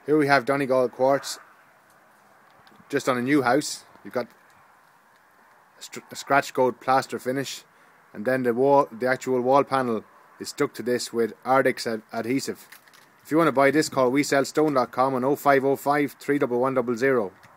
Here we have Donegal quartz, just on a new house. You've got a scratch coat plaster finish, and then the actual wall panel is stuck to this with Ardix adhesive. If you want to buy this, call WeSellStone.com on 0505 31100.